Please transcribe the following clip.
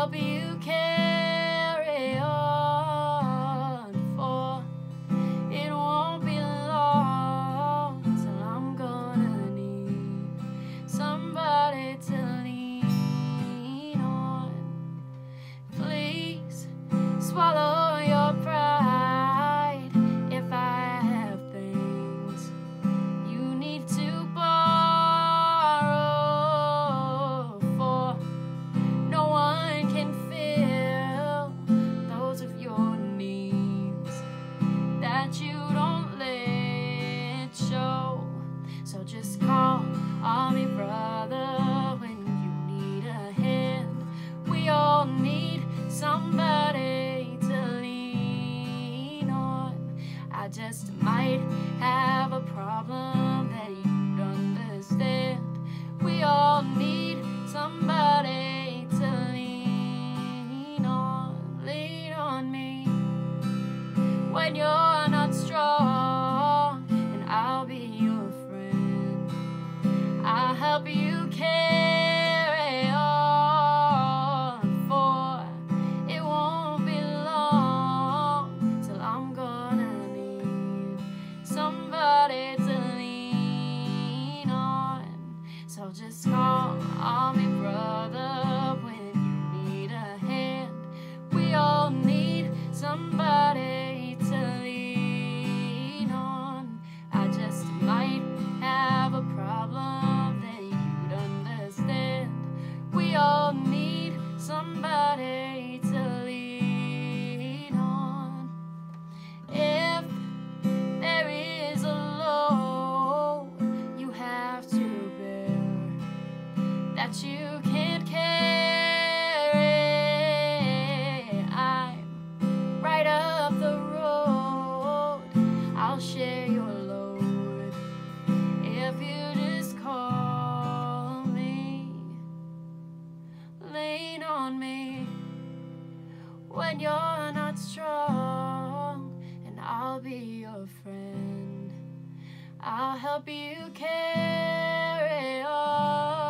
help you carry on, for it won't be long till I'm gonna need somebody to lean on. Please swallow your pride if I have things you need to borrow, for no one can fill those of your needs that you don't let show. So just call on me, brother, when you need a hand. We all need somebody to lean on. I just might have a problem that you'd understand. We all need somebody to lean on. Lean on me when you're not strong, and I'll be your friend. I'll help you carry on, for it won't be long till I'm gonna need somebody to lean on. So just call on me, brother, when you need a hand. We all need somebody to lean on. I just might have a problem that you'd understand. We all need somebody to lean on. If there is a load you have to bear that you can't carry, I'm right up the road. I'll share your load if you just call me. Lean on me when you're not strong, and I'll be your friend. I'll help you carry on.